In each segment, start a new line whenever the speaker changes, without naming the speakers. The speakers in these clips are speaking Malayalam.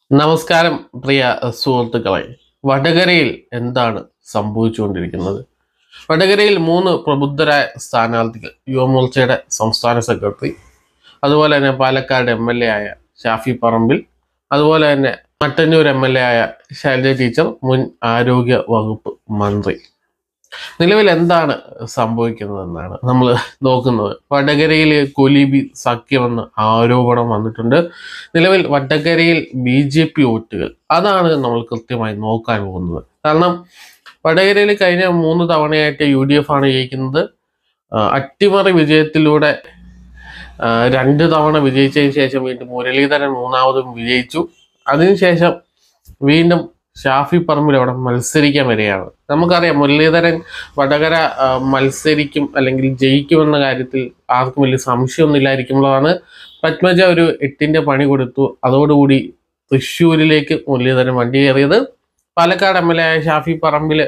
നമസ്കാരം പ്രിയ സുഹൃത്തുക്കളെ. വടകരയിൽ എന്താണ് സംഭവിച്ചുകൊണ്ടിരിക്കുന്നത്? വടകരയിൽ മൂന്ന് പ്രബുദ്ധരായ സ്ഥാനാർത്ഥികൾ, യുവമോർച്ചയുടെ സംസ്ഥാന സെക്രട്ടറി, അതുപോലെ തന്നെ പാലക്കാട് MLA ആയ ഷാഫി പറമ്പിൽ, അതുപോലെ തന്നെ മട്ടന്നൂർ MLA ആയ ശൈലജ ടീച്ചർ, മുൻ ആരോഗ്യ വകുപ്പ് മന്ത്രി. നിലവിൽ എന്താണ് സംഭവിക്കുന്നതെന്നാണ് നമ്മൾ നോക്കുന്നത്. വടകരയിൽ കൊലീബി സഖ്യമെന്ന് ആരോപണം വന്നിട്ടുണ്ട്. നിലവിൽ വടകരയിൽ BJP വോട്ടുകൾ, അതാണ് നമ്മൾ കൃത്യമായി നോക്കാൻ പോകുന്നത്. കാരണം വടകരയിൽ കഴിഞ്ഞ 3 തവണയായിട്ട് UDF ആണ് ജയിക്കുന്നത്. അട്ടിമറി വിജയത്തിലൂടെ 2 തവണ വിജയിച്ചതിന് ശേഷം വീണ്ടും മുരളീധരൻ 3ാമതും വിജയിച്ചു. അതിനുശേഷം വീണ്ടും ഷാഫി പറമ്പിൽ അവിടെ മത്സരിക്കാൻ വരികയാണ്. നമുക്കറിയാം മുരളീധരൻ വടകര മത്സരിക്കും അല്ലെങ്കിൽ ജയിക്കുമെന്ന കാര്യത്തിൽ ആർക്കും വലിയ സംശയമൊന്നും ഇല്ലായിരിക്കുമ്പോഴാണ് പത്മജ ഒരു 8ന്റെ പണി കൊടുത്തു. അതോടുകൂടി തൃശ്ശൂരിലേക്ക് മുരളീധരൻ വണ്ടി കയറിയത്. പാലക്കാട് MLA ആയ ഷാഫി പറമ്പിൽ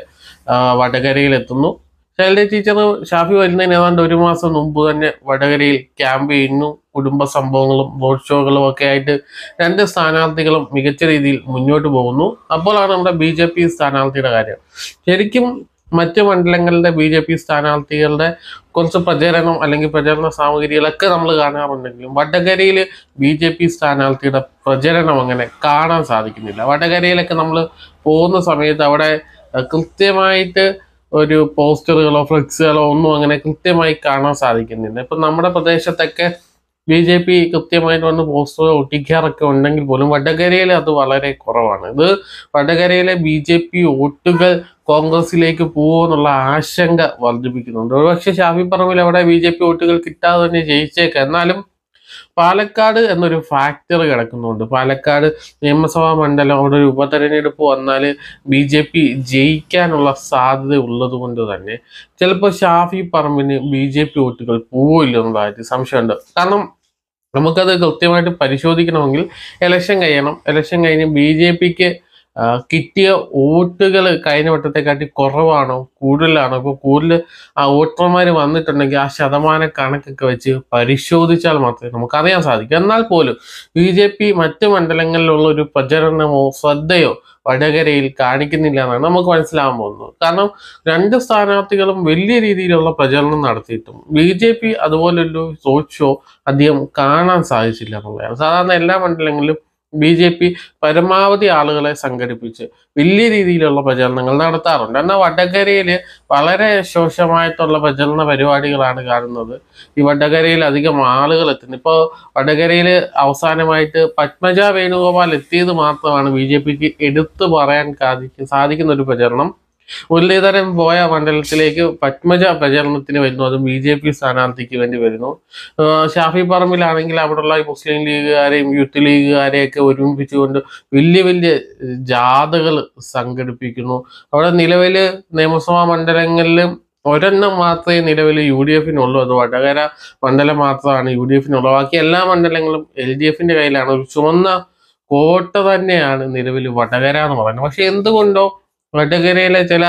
വടകരയിൽ എത്തുന്നു. ശൈലജ ടീച്ചർ ഷാഫി വരുന്നതിന് ഏതാണ്ട് 1 മാസം മുമ്പ് തന്നെ വടകരയിൽ ക്യാമ്പ് ചെയ്യുന്നു. കുടുംബ സംഭവങ്ങളും റോഡ് ഷോകളും ഒക്കെ ആയിട്ട് 2 സ്ഥാനാർത്ഥികളും മികച്ച രീതിയിൽ മുന്നോട്ട് പോകുന്നു. അപ്പോഴാണ് നമ്മുടെ BJP സ്ഥാനാർത്ഥിയുടെ കാര്യം. ശരിക്കും മറ്റ് മണ്ഡലങ്ങളിലെ BJP സ്ഥാനാർത്ഥികളുടെ കുറച്ച് പ്രചരണം അല്ലെങ്കിൽ പ്രചരണ സാമഗ്രികളൊക്കെ നമ്മൾ കാണാറുണ്ടെങ്കിലും വടകരയിൽ BJP സ്ഥാനാർത്ഥിയുടെ പ്രചരണം അങ്ങനെ കാണാൻ സാധിക്കുന്നില്ല. വടകരയിലൊക്കെ നമ്മൾ പോകുന്ന സമയത്ത് അവിടെ കൃത്യമായിട്ട് ഒരു പോസ്റ്ററുകളോ ഫ്ലെക്സുകളോ ഒന്നും അങ്ങനെ കൃത്യമായി കാണാൻ സാധിക്കുന്നില്ല. ഇപ്പം നമ്മുടെ പ്രദേശത്തൊക്കെ BJP കൃത്യമായിട്ട് വന്ന് പോസ്റ്ററുകൾ ഒട്ടിക്കാറൊക്കെ ഉണ്ടെങ്കിൽ പോലും വടകരയിൽ അത് വളരെ കുറവാണ്. ഇത് വടകരയിലെ BJP വോട്ടുകൾ കോൺഗ്രസിലേക്ക് പോകുമെന്നുള്ള ആശങ്ക വർദ്ധിപ്പിക്കുന്നുണ്ട്. ഒരുപക്ഷെ ഷാഫി പറമ്പിൽ അവിടെ BJP വോട്ടുകൾ കിട്ടാതെ തന്നെ ജയിച്ചേക്കാം. എന്നാലും പാലക്കാട് എന്നൊരു ഫാക്ടർ കിടക്കുന്നുണ്ട്. പാലക്കാട് നിയമസഭാ മണ്ഡലം അവിടെ ഒരു ഉപതെരഞ്ഞെടുപ്പ് വന്നാൽ BJP ജയിക്കാനുള്ള സാധ്യത ഉള്ളത് കൊണ്ട് തന്നെ ചിലപ്പോൾ ഷാഫി പറമ്പിന് BJP വോട്ടുകൾ പോവില്ലെന്നുള്ള കാര്യത്തിൽ സംശയമുണ്ട്. കാരണം നമുക്കത് കൃത്യമായിട്ട് പരിശോധിക്കണമെങ്കിൽ ഇലക്ഷൻ കഴിയണം. ഇലക്ഷൻ കഴിഞ്ഞ് BJPക്ക് കിട്ടിയ വോട്ടുകൾ കഴിഞ്ഞ വട്ടത്തെക്കാട്ടി കുറവാണോ കൂടുതലാണോ? ഇപ്പോൾ കൂടുതൽ വോട്ടർമാർ വന്നിട്ടുണ്ടെങ്കിൽ ആ ശതമാന കണക്കൊക്കെ വെച്ച് പരിശോധിച്ചാൽ മാത്രമേ നമുക്കറിയാൻ സാധിക്കൂ. എന്നാൽ പോലും BJP മറ്റ് മണ്ഡലങ്ങളിലുള്ള ഒരു പ്രചരണമോ ശ്രദ്ധയോ വടകരയിൽ കാണിക്കുന്നില്ല എന്നാണ് നമുക്ക് മനസ്സിലാകാൻ പോകുന്നത്. കാരണം 2 സ്ഥാനാർത്ഥികളും വലിയ രീതിയിലുള്ള പ്രചരണം നടത്തിയിട്ടും BJP അതുപോലൊരു റോഡ് ഷോ അധികം കാണാൻ സാധിച്ചില്ല എന്നുള്ളതാണ്. സാധാരണ എല്ലാ മണ്ഡലങ്ങളിലും BJP പരമാവധി ആളുകളെ സംഘടിപ്പിച്ച് വലിയ രീതിയിലുള്ള പ്രചരണങ്ങൾ നടത്താറുണ്ട്. എന്നാൽ വടകരയിൽ വളരെ ശോഷമായിട്ടുള്ള പ്രചരണ പരിപാടികളാണ് കാണുന്നത്. ഈ വടകരയിൽ അധികം ആളുകൾ എത്തുന്നു. ഇപ്പോൾ വടകരയിൽ അവസാനമായിട്ട് പത്മജ വേണുഗോപാൽ എത്തിയത് മാത്രമാണ് BJPക്ക് എടുത്തു പറയാൻ സാധിക്കുന്ന ഒരു പ്രചരണം. മുരളീധരൻ പോയ മണ്ഡലത്തിലേക്ക് പത്മജ പ്രചരണത്തിന് വരുന്നു. അതും BJP സ്ഥാനാർത്ഥിക്ക് വേണ്ടി വരുന്നു. ഷാഫി പറമ്പിലാണെങ്കിൽ അവിടെയുള്ള മുസ്ലിം ലീഗുകാരെയും യൂത്ത് ലീഗുകാരെയൊക്കെ ഒരുമിപ്പിച്ചുകൊണ്ട് വലിയ വലിയ ജാഥകൾ സംഘടിപ്പിക്കുന്നു. അവിടെ നിലവിൽ നിയമസഭാ മണ്ഡലങ്ങളിലും ഒരെണ്ണം മാത്രമേ നിലവിൽ UDFനുള്ളൂ. അത് വടകര മണ്ഡലം മാത്രമാണ് UDFനുള്ളത്. ബാക്കി എല്ലാ മണ്ഡലങ്ങളും LDFന്റെ കയ്യിലാണ്. ഒരു ചുവന്ന കോട്ട തന്നെയാണ് നിലവിൽ വടകര എന്ന് പറയുന്നത്. പക്ഷെ എന്തുകൊണ്ടോ വടകരയിലെ ചില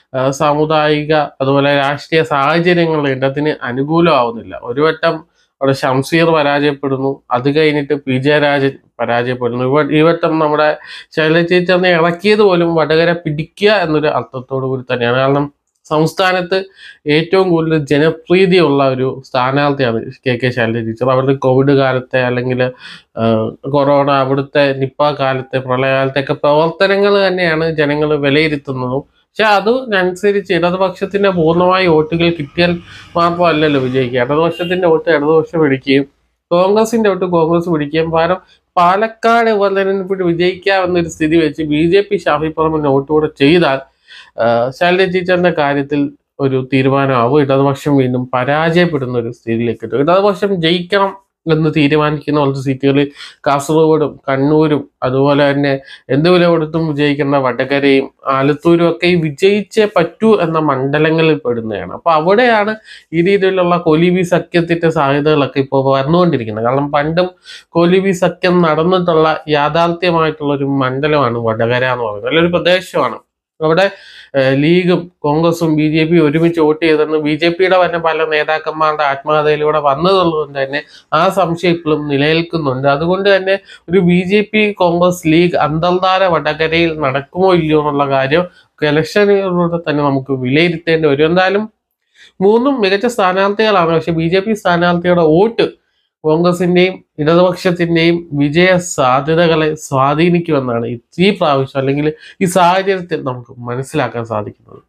സാമുദായിക അതുപോലെ രാഷ്ട്രീയ സാഹചര്യങ്ങൾ ഇടത്തിന് അനുകൂലമാവുന്നില്ല. ഒരു വട്ടം അവിടെ ഷംസീർ പരാജയപ്പെടുന്നു. അത് കഴിഞ്ഞിട്ട് PJ രാജൻ പരാജയപ്പെടുന്നു. ഈ വട്ടം നമ്മുടെ ശൈലജ ടീച്ചറിനെ ഇറക്കിയത് പോലും വടകര പിടിക്കുക എന്നൊരു അർത്ഥത്തോടു കൂടി തന്നെയാണ്. കാരണം സംസ്ഥാനത്ത് ഏറ്റവും കൂടുതൽ ജനപ്രീതിയുള്ള ഒരു സ്ഥാനാർത്ഥിയാണ് KK ശൈലജ ടീച്ചർ. അവരുടെ കോവിഡ് കാലത്തെ അല്ലെങ്കിൽ കൊറോണ, അവിടുത്തെ നിപ്പ കാലത്തെ, പ്രളയകാലത്തെയൊക്കെ പ്രവർത്തനങ്ങൾ തന്നെയാണ് ജനങ്ങൾ വിലയിരുത്തുന്നതും. പക്ഷെ അതിനനുസരിച്ച് ഇടതുപക്ഷത്തിന്റെ പൂർണ്ണമായ വോട്ടുകൾ കിട്ടിയാൽ മാത്രമല്ലല്ലോ വിജയിക്കുക. ഇടതുപക്ഷത്തിന്റെ വോട്ട് ഇടതുപക്ഷം പിടിക്കുകയും കോൺഗ്രസിന്റെ വോട്ട് കോൺഗ്രസ് പിടിക്കുകയും പാലക്കാട് ഉപതെരഞ്ഞെടുപ്പിട്ട് വിജയിക്കാമെന്നൊരു സ്ഥിതി വെച്ച് BJP ഷാഫി പറമ്പിന്റെ വോട്ട് കൂടെ ചെയ്താൽ ശൈലജ ടീച്ചറിന്റെ കാര്യത്തിൽ ഒരു തീരുമാനമാവും. ഇടതുപക്ഷം വീണ്ടും പരാജയപ്പെടുന്ന ഒരു സ്ഥിതിയിലേക്ക് എത്തും. ഇടതുപക്ഷം ജയിക്കണം എന്ന് തീരുമാനിക്കുന്ന കുറച്ച് സീറ്റുകളിൽ കാസർഗോഡും കണ്ണൂരും അതുപോലെ തന്നെ എന്ത് വില കൊടുത്തും വിജയിക്കുന്ന വടകരയും ആലത്തൂരും ഒക്കെ ഈ വിജയിച്ചേ പറ്റൂ എന്ന മണ്ഡലങ്ങളിൽ പെടുന്നതാണ്. അപ്പൊ അവിടെയാണ് ഈ രീതിയിലുള്ള കൊലീബി സഖ്യത്തിന്റെ സാധ്യതകളൊക്കെ ഇപ്പോൾ വന്നുകൊണ്ടിരിക്കുന്നത്. കാരണം പണ്ടും കൊലീബി സഖ്യം നടന്നിട്ടുള്ള യാഥാർത്ഥ്യമായിട്ടുള്ള ഒരു മണ്ഡലമാണ് വടകര എന്ന് പറയുന്നത്, നല്ലൊരു പ്രദേശമാണ്. അവിടെ ലീഗും കോൺഗ്രസും BJP ഒരുമിച്ച് വോട്ട് ചെയ്തെന്ന് BJP-യുടെ തന്നെ പല നേതാക്കന്മാരുടെ ആത്മകഥയിലൂടെ വന്നതുകൊണ്ട് തന്നെ ആ സംശയം ഇപ്പോഴും നിലനിൽക്കുന്നുണ്ട്. അതുകൊണ്ട് തന്നെ ഒരു BJP കോൺഗ്രസ് ലീഗ് അന്തർധാര വടകരയിൽ നടക്കുമോ ഇല്ലയോ എന്നുള്ള കാര്യം ഇലക്ഷനിലൂടെ തന്നെ നമുക്ക് വിലയിരുത്തേണ്ടി വരും. എന്തായാലും മൂന്നും മികച്ച സ്ഥാനാർത്ഥികളാണ്. പക്ഷെ BJP സ്ഥാനാർത്ഥിയുടെ വോട്ട് കോൺഗ്രസിന്റെയും ഇടതുപക്ഷത്തിന്റെയും വിജയ സാധ്യതകളെ സ്വാധീനിക്കുമെന്നാണ് ഈ പ്രാവശ്യം അല്ലെങ്കിൽ ഈ സാഹചര്യത്തിൽ നമുക്ക് മനസ്സിലാക്കാൻ സാധിക്കുന്നത്.